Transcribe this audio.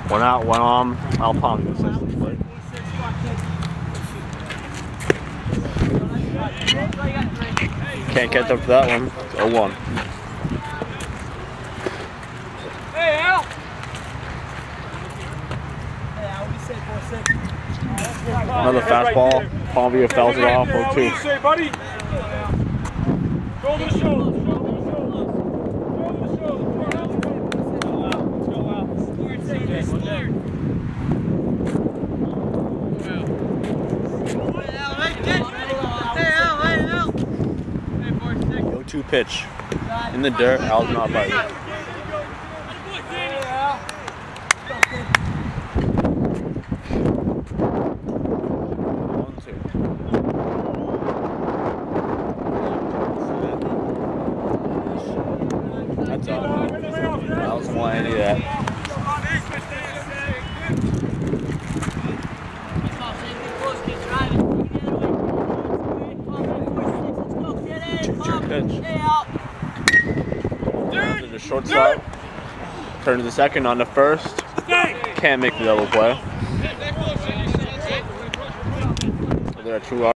One out, one on. I'll palm the assistance play. Can't catch up to that one. It's 0-1. Hey, Al! Another fastball. Palmview fouls it off. 0-2. What do you say, buddy? Shoulder to shoulder. Two pitch in the dirt. Al's not biting. That's all. Al doesn't want any of that. 2-2 pitch. To the shortstop. Turn to the second on the first. Can't make the double play. So there are 2 outs.